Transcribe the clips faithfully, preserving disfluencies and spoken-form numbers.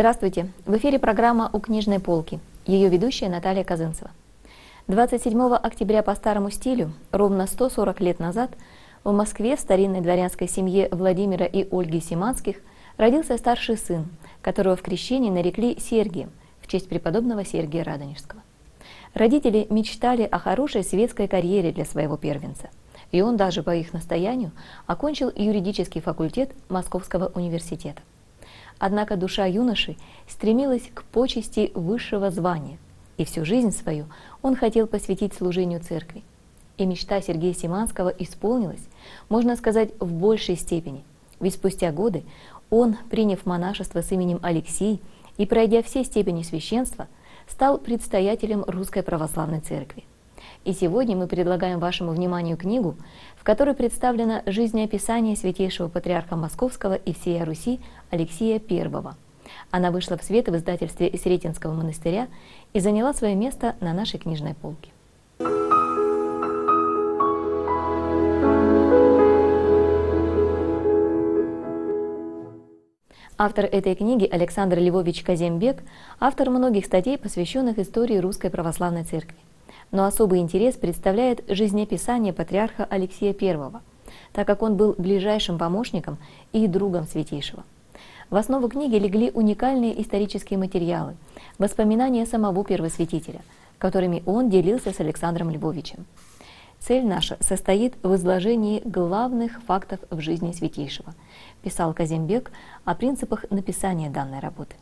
Здравствуйте! В эфире программа «У книжной полки». Ее ведущая Наталья Казынцева. двадцать седьмого октября по старому стилю, ровно сто сорок лет назад, в Москве в старинной дворянской семье Владимира и Ольги Симанских родился старший сын, которого в крещении нарекли Сергием в честь преподобного Сергия Радонежского. Родители мечтали о хорошей светской карьере для своего первенца, и он даже по их настоянию окончил юридический факультет Московского университета. Однако душа юноши стремилась к почести высшего звания, и всю жизнь свою он хотел посвятить служению церкви. И мечта Сергея Симанского исполнилась, можно сказать, в большей степени, ведь спустя годы он, приняв монашество с именем Алексий и пройдя все степени священства, стал предстоятелем Русской Православной Церкви. И сегодня мы предлагаем вашему вниманию книгу, в которой представлено жизнеописание святейшего патриарха Московского и всея Руси Алексия Первого. Она вышла в свет в издательстве Сретенского монастыря и заняла свое место на нашей книжной полке. Автор этой книги Александр Львович Казембек, автор многих статей, посвященных истории Русской Православной Церкви. Но особый интерес представляет жизнеописание патриарха Алексия Первого, так как он был ближайшим помощником и другом святейшего. В основу книги легли уникальные исторические материалы, воспоминания самого первосвятителя, которыми он делился с Александром Львовичем. Цель наша состоит в изложении главных фактов в жизни святейшего, писал Казембек о принципах написания данной работы.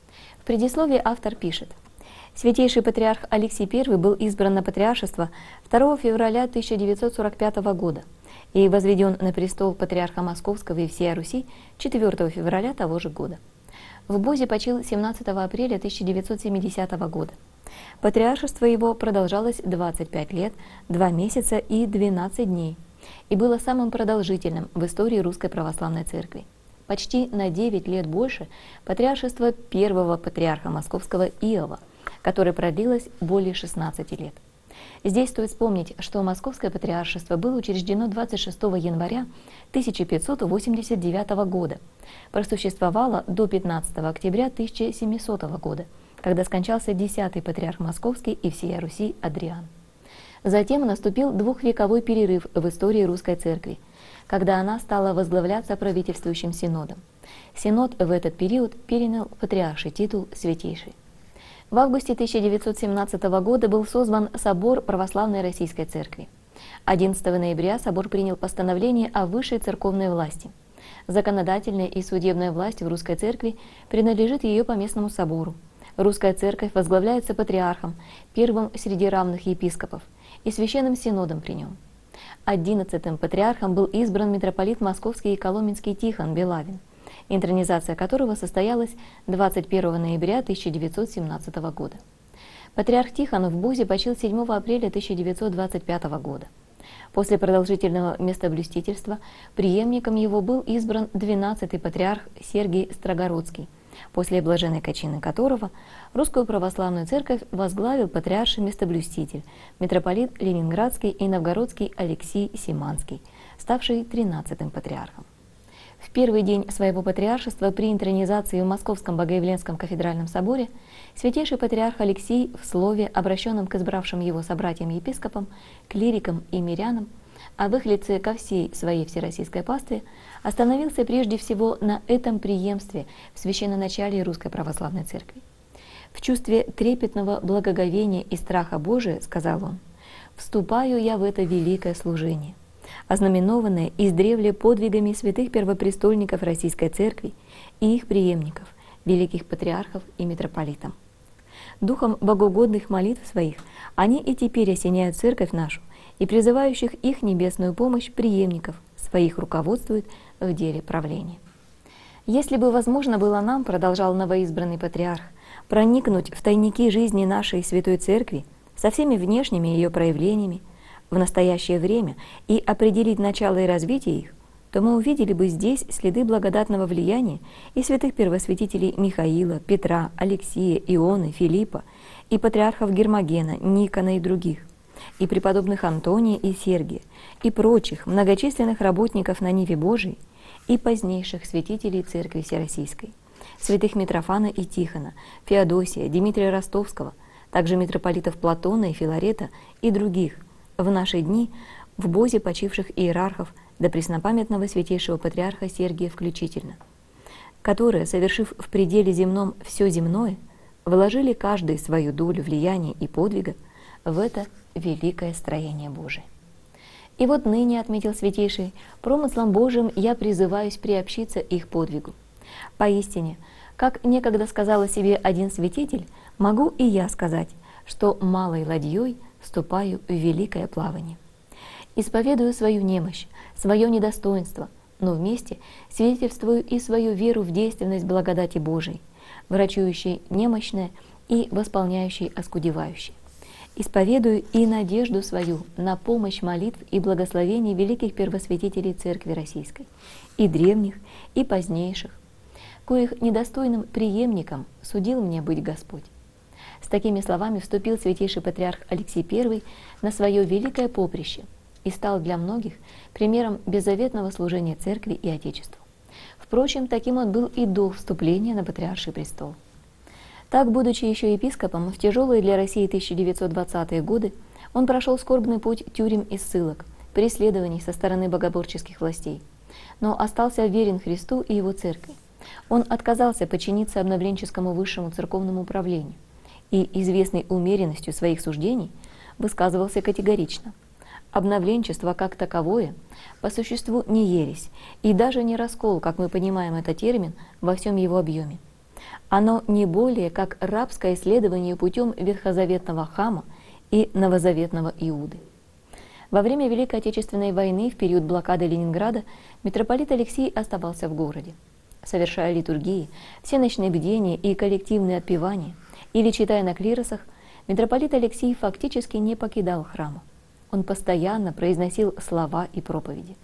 В предисловии автор пишет: Святейший патриарх Алексий Первый был избран на патриаршество второго февраля тысяча девятьсот сорок пятого года и возведен на престол патриарха Московского и всея Руси четвёртого февраля того же года. В Бозе почил семнадцатого апреля тысяча девятьсот семидесятого года. Патриаршество его продолжалось двадцать пять лет, два месяца и двенадцать дней и было самым продолжительным в истории Русской Православной Церкви. Почти на девять лет больше патриаршества первого патриарха Московского Иова, которое продлилось более шестнадцати лет. Здесь стоит вспомнить, что Московское патриаршество было учреждено двадцать шестого января тысяча пятьсот восемьдесят девятого года, просуществовало до пятнадцатого октября тысяча семисотого года, когда скончался десятый патриарх Московский и всея Руси Адриан. Затем наступил двухвековой перерыв в истории Русской Церкви, когда она стала возглавляться правительствующим синодом. Синод в этот период перенял патриарший титул «Святейший». В августе тысяча девятьсот семнадцатого года был созван Собор Православной Российской Церкви. одиннадцатого ноября собор принял постановление о высшей церковной власти. Законодательная и судебная власть в Русской Церкви принадлежит ее поместному собору. Русская Церковь возглавляется патриархом, первым среди равных епископов, и священным синодом при нем. Одиннадцатым патриархом был избран митрополит Московский и Коломенский Тихон Белавин, интронизация которого состоялась двадцать первого ноября тысяча девятьсот семнадцатого года. Патриарх Тихон в Бозе почил седьмого апреля тысяча девятьсот двадцать пятого года. После продолжительного местоблюстительства преемником его был избран двенадцатый патриарх Сергий Строгородский, после блаженной кончины которого Русскую Православную Церковь возглавил патриарший местоблюститель, митрополит Ленинградский и Новгородский Алексий Симанский, ставший тринадцатым патриархом. В первый день своего патриаршества при интронизации в Московском Богоявленском кафедральном соборе святейший патриарх Алексий в слове, обращенном к избравшим его собратьям-епископам, клирикам и мирянам, а в их лице ко всей своей всероссийской пастве, остановился прежде всего на этом преемстве в священноначалии Русской Православной Церкви. «В чувстве трепетного благоговения и страха Божия, — сказал он, — вступаю я в это великое служение, ознаменованное издревле подвигами святых первопрестольников Российской Церкви и их преемников, великих патриархов и митрополитов. Духом богоугодных молитв своих они и теперь осеняют Церковь нашу, и призывающих их небесную помощь преемников своих руководствуют в деле правления. Если бы возможно было нам, — продолжал новоизбранный патриарх, — проникнуть в тайники жизни нашей Святой Церкви со всеми внешними ее проявлениями в настоящее время и определить начало и развитие их, то мы увидели бы здесь следы благодатного влияния и святых первосвятителей Михаила, Петра, Алексия, Ионы, Филиппа, и патриархов Гермогена, Никона и других, и преподобных Антония и Сергия, и прочих многочисленных работников на ниве Божией, и позднейших святителей Церкви Всероссийской, святых Митрофана и Тихона, Феодосия, Дмитрия Ростовского, также митрополитов Платона и Филарета и других, в наши дни в бозе почивших иерархов до преснопамятного святейшего патриарха Сергия включительно, которые, совершив в пределе земном все земное, вложили каждый свою долю влияния и подвига в это великое строение Божие. И вот ныне, отметил Святейший, промыслом Божиим я призываюсь приобщиться их подвигу. Поистине, как некогда сказал о себе один святитель, могу и я сказать, что малой ладьей вступаю в великое плавание. Исповедую свою немощь, свое недостоинство, но вместе свидетельствую и свою веру в действенность благодати Божией, врачующей немощное и восполняющей оскудевающее. Исповедую и надежду свою на помощь молитв и благословений великих первосвятителей Церкви Российской, и древних, и позднейших, коих недостойным преемником судил мне быть Господь. С такими словами вступил святейший патриарх Алексий Первый на свое великое поприще и стал для многих примером беззаветного служения Церкви и Отечеству. Впрочем, таким он был и до вступления на патриарший престол. Так, будучи еще епископом, в тяжелые для России тысяча девятьсот двадцатые годы он прошел скорбный путь тюрем и ссылок, преследований со стороны богоборческих властей, но остался верен Христу и Его Церкви. Он отказался подчиниться обновленческому высшему церковному управлению и, известной умеренностью своих суждений, высказывался категорично. Обновленчество как таковое по существу не ересь и даже не раскол, как мы понимаем этот термин, во всем его объеме. Оно не более как рабское исследование путем ветхозаветного Хама и новозаветного Иуды. Во время Великой Отечественной войны, в период блокады Ленинграда, митрополит Алексий оставался в городе. Совершая литургии, всеночные бдения и коллективные отпевания, или читая на клиросах, митрополит Алексий фактически не покидал храма. Он постоянно произносил слова и проповеди.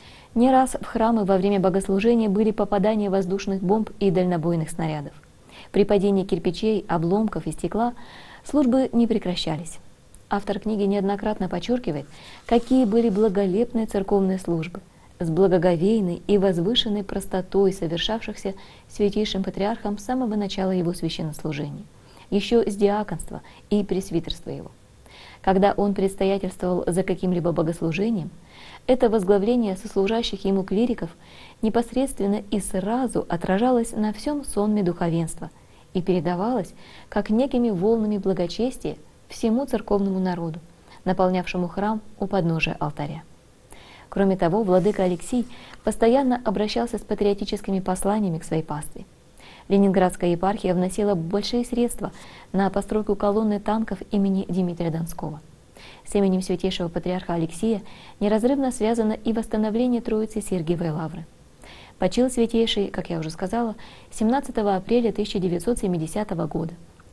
Не раз в храмы во время богослужения были попадания воздушных бомб и дальнобойных снарядов. При падении кирпичей, обломков и стекла службы не прекращались. Автор книги неоднократно подчеркивает, какие были благолепные церковные службы, с благоговейной и возвышенной простотой совершавшихся святейшим патриархом с самого начала его священнослужения, еще с диаконства и пресвитерства его. Когда он предстоятельствовал за каким-либо богослужением, это возглавление сослужащих ему клириков непосредственно и сразу отражалось на всем сонме духовенства и передавалось, как некими волнами благочестия, всему церковному народу, наполнявшему храм у подножия алтаря. Кроме того, владыка Алексий постоянно обращался с патриотическими посланиями к своей пастве. Ленинградская епархия вносила большие средства на постройку колонны танков имени Дмитрия Донского. С именем святейшего патриарха Алексия неразрывно связано и восстановление Троицы Сергиевой Лавры. Почил святейший, как я уже сказала, семнадцатого апреля тысяча девятьсот семидесятого года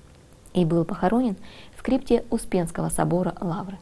и был похоронен в крипте Успенского собора Лавры.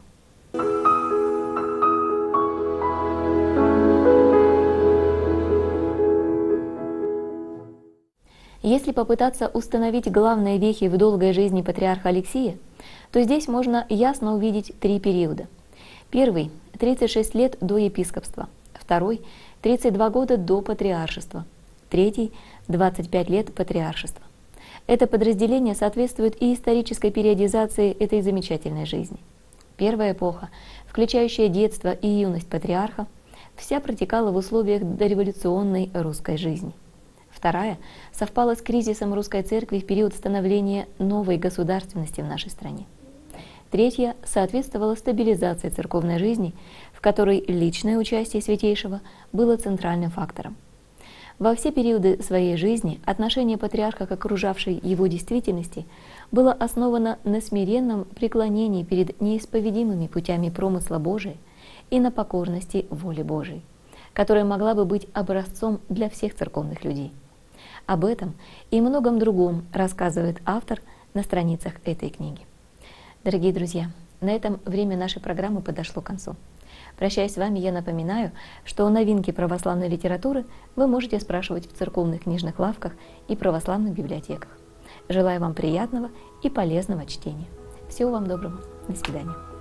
Если попытаться установить главные вехи в долгой жизни патриарха Алексия, то здесь можно ясно увидеть три периода. Первый – тридцать шесть лет до епископства, второй – тридцать два года до патриаршества, третий – двадцать пять лет патриаршества. Это подразделение соответствует и исторической периодизации этой замечательной жизни. Первая эпоха, включающая детство и юность патриарха, вся протекала в условиях дореволюционной русской жизни. Вторая совпала с кризисом русской церкви в период становления новой государственности в нашей стране. Третья соответствовала стабилизации церковной жизни, в которой личное участие святейшего было центральным фактором. Во все периоды своей жизни отношение патриарха к окружавшей его действительности было основано на смиренном преклонении перед неисповедимыми путями промысла Божия и на покорности воли Божией, которая могла бы быть образцом для всех церковных людей. Об этом и многом другом рассказывает автор на страницах этой книги. Дорогие друзья, на этом время нашей программы подошло к концу. Прощаясь с вами, я напоминаю, что новинки православной литературы вы можете спрашивать в церковных книжных лавках и православных библиотеках. Желаю вам приятного и полезного чтения. Всего вам доброго. До свидания.